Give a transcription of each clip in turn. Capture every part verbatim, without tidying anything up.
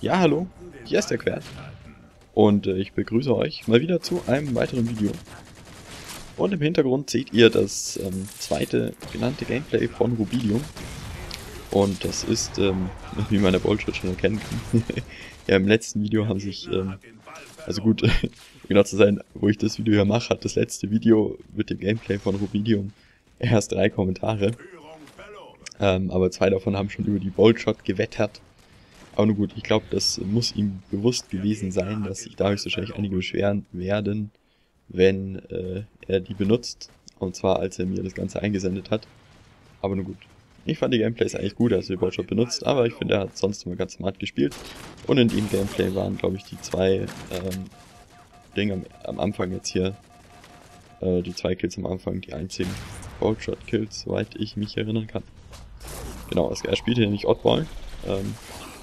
Ja, hallo, hier ist der Quert und äh, ich begrüße euch mal wieder zu einem weiteren Video. Und im Hintergrund seht ihr das ähm, zweite genannte Gameplay von Rubidium. Und das ist, ähm, wie man der Boldshot schon erkennen kann. Ja, im letzten Video haben sich, ähm, also gut, um genau zu sein, wo ich das Video hier mache, hat das letzte Video mit dem Gameplay von Rubidium erst drei Kommentare. Ähm, aber zwei davon haben schon über die Boldshot gewettert. Aber nur gut, ich glaube, das muss ihm bewusst gewesen sein, dass sich da höchstwahrscheinlich einige beschweren werden, wenn äh, er die benutzt. Und zwar, als er mir das Ganze eingesendet hat. Aber nur gut. Ich fand die Gameplays eigentlich gut, als er die Boldshot benutzt, aber ich finde, er hat sonst immer ganz smart gespielt. Und in dem Gameplay waren, glaube ich, die zwei ähm, Dinge am, am Anfang jetzt hier, äh, die zwei Kills am Anfang, die einzigen Boldshot-Kills, soweit ich mich erinnern kann. Genau, er spielte hier nicht Oddball. Ähm,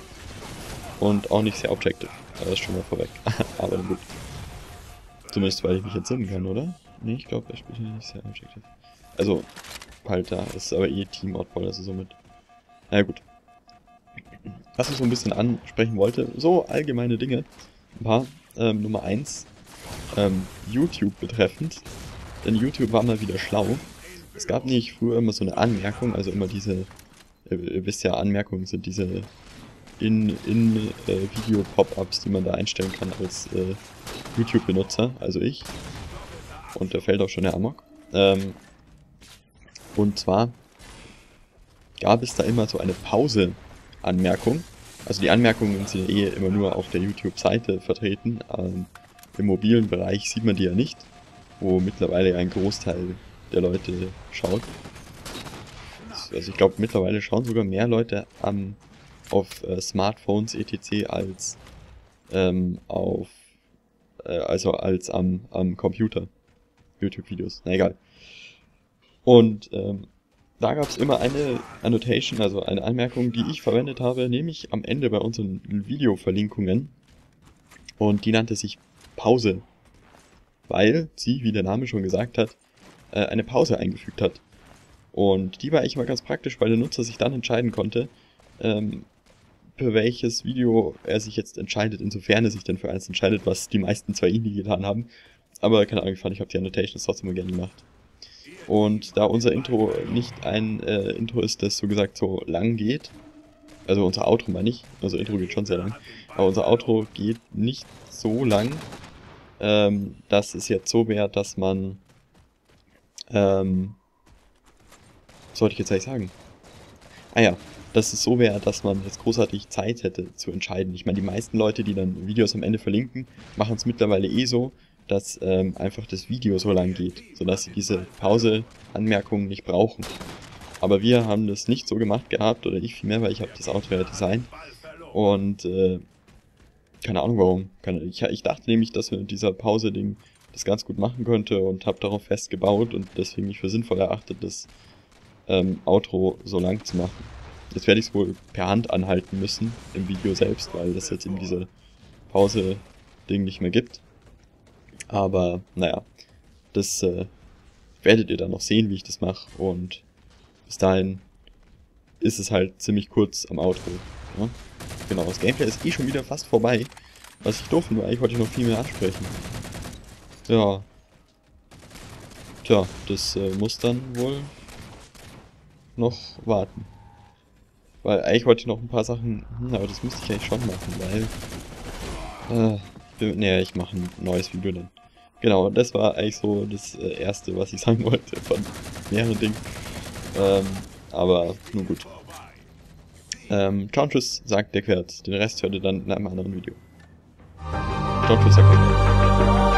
Und auch nicht sehr objective. Das ist schon mal vorweg. Aber gut. Zumindest weil ich mich entsinnen kann, oder? Nee, ich glaube, er spielt hier nicht sehr objective. Also, halt da. Ist aber eh Team Oddball, also somit. Na ja, gut. Was ich so ein bisschen ansprechen wollte, so allgemeine Dinge. Ein paar. Ähm, Nummer eins. Ähm, YouTube betreffend. Denn YouTube war mal wieder schlau. Es gab nicht früher immer so eine Anmerkung, also immer diese, ihr, ihr wisst ja, Anmerkungen sind diese in, in äh, Video-Pop-Ups, die man da einstellen kann als äh, YouTube-Benutzer, also ich. Und da fällt auch schon der Amok. Ähm, und zwar gab es da immer so eine Pause-Anmerkung. Also die Anmerkungen sind eh immer nur auf der YouTube-Seite vertreten. Ähm, Im mobilen Bereich sieht man die ja nicht, wo mittlerweile ein Großteil der Leute schaut. Also ich glaube, mittlerweile schauen sogar mehr Leute am auf äh, Smartphones et cetera als ähm, auf äh, also als am, am Computer YouTube-Videos. Na egal. Und ähm, da gab es immer eine Annotation, also eine Anmerkung, die ich verwendet habe, nämlich am Ende bei unseren Video-Verlinkungen. Und die nannte sich Pause, weil sie, wie der Name schon gesagt hat, äh, eine Pause eingefügt hat. Und die war eigentlich mal ganz praktisch, weil der Nutzer sich dann entscheiden konnte, ähm, für welches Video er sich jetzt entscheidet, insofern er sich denn für eins entscheidet, was die meisten zwar eh nie getan haben. Aber keine Ahnung, ich fand, ich habe die Annotations trotzdem immer gerne gemacht. Und da unser Intro nicht ein äh, Intro ist, das so gesagt so lang geht, also unser Outro meine ich, unser Intro geht schon sehr lang, aber unser Outro geht nicht so lang, ähm, dass es jetzt so wäre, dass man, ähm, was sollte ich jetzt eigentlich sagen? Ah ja, dass es so wäre, dass man jetzt großartig Zeit hätte zu entscheiden. Ich meine, die meisten Leute, die dann Videos am Ende verlinken, machen es mittlerweile eh so, dass ähm, einfach das Video so lang geht, sodass sie diese Pause-Anmerkungen nicht brauchen. Aber wir haben das nicht so gemacht gehabt, oder ich vielmehr, weil ich habe das Auto ja designt. Und äh, keine Ahnung warum. Ich, ich dachte nämlich, dass man mit dieser Pause-Ding das ganz gut machen könnte und habe darauf festgebaut und deswegen nicht für sinnvoll erachtet, das ähm, Outro so lang zu machen. Jetzt werde ich es wohl per Hand anhalten müssen im Video selbst, weil das jetzt eben diese Pause-Ding nicht mehr gibt. Aber naja, das äh, werdet ihr dann noch sehen, wie ich das mache. Und bis dahin ist es halt ziemlich kurz am Outro. Ja? Genau, das Gameplay ist eh schon wieder fast vorbei. Was ich doof finde, eigentlich wollte ich noch viel mehr ansprechen. Ja. Tja, das äh, muss dann wohl noch warten. Weil eigentlich wollte ich noch ein paar Sachen, hm, aber das müsste ich eigentlich schon machen, weil, äh, ne, ich mache ein neues Video dann. Genau, das war eigentlich so das äh, erste, was ich sagen wollte von mehreren Dingen. Ähm, aber nun gut. Ähm, ciao und tschüss, sagt der Quert. Den Rest hört ihr dann in einem anderen Video. Ciao und tschüss, sagt der Quert.